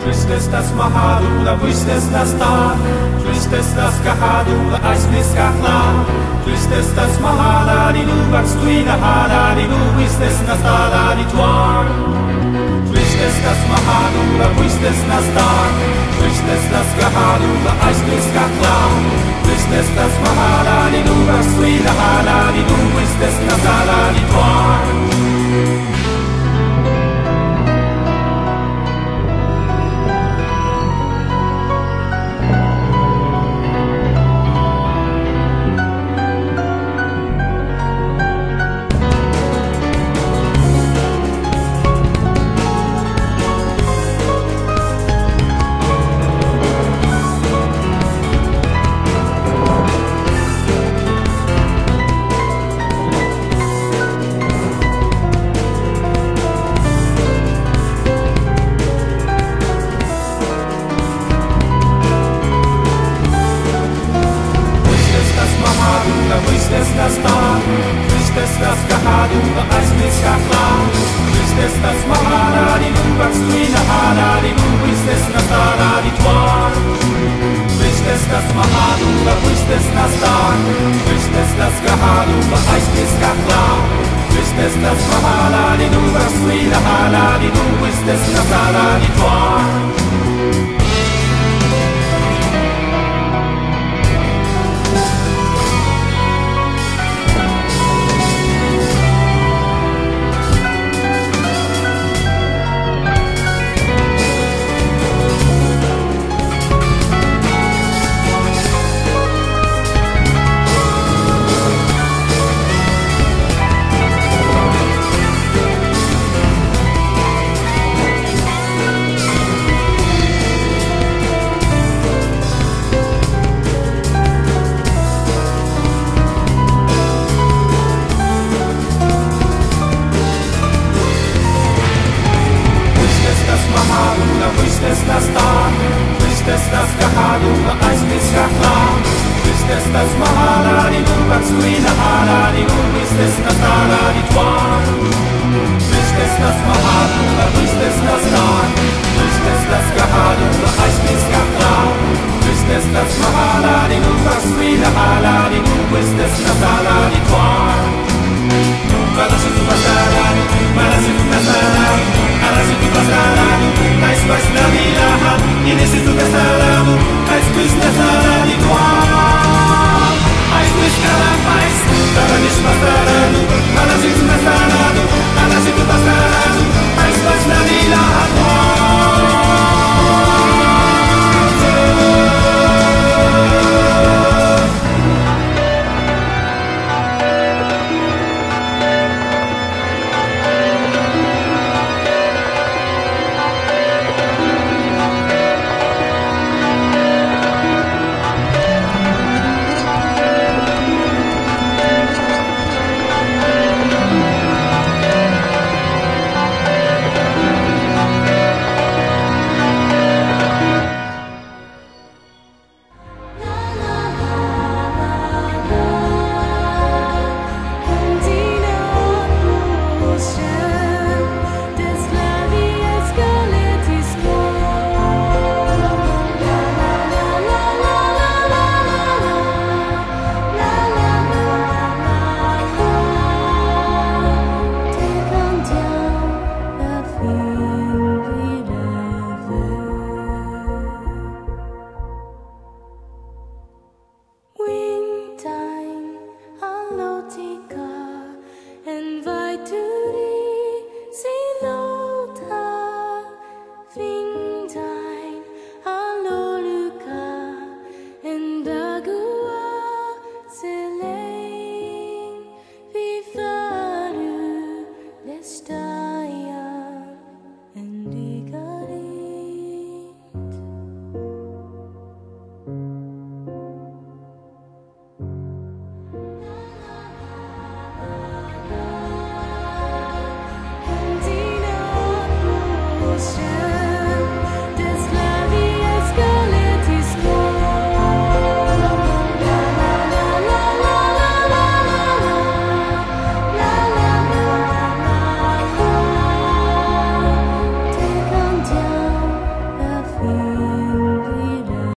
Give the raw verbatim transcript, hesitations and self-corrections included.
Tristes das Mahadula, Tristes das Star, Tristes das Kahadula, Eisnis Kahla, Tristes das Mahada, die du wachst du in der Hada, die du bist es das Dada, die Tuar. Tristes das Mahadula, Tristes das Star, Tristes das Kahadula, Eisnis Kahla, Tristes das Mahada, die du wachst du in der Hada, die du bist es das Dada, die Tuar. Tristes das Star, Tristes das Kahadula, Eisnis Kahla, Tristes das Mahada, die du wachst du in der Hada, die du bist es das Dada, die Tuar. Tristes das Mahadula, Tristes das Star, Tristes das Kahadula, Eisnis Kahla, Tristes das Mahada, die du wachst du in der Hada, die du bist es das Dada, die Tuar. Tristes das Star, Tristes das Kahadula, Eisnis Kahla, Tristes das Mahada, die du wachst du in der Hada, die du bist es das Dada, die Tuar. Tristes das Mahadula, Tristes das Star,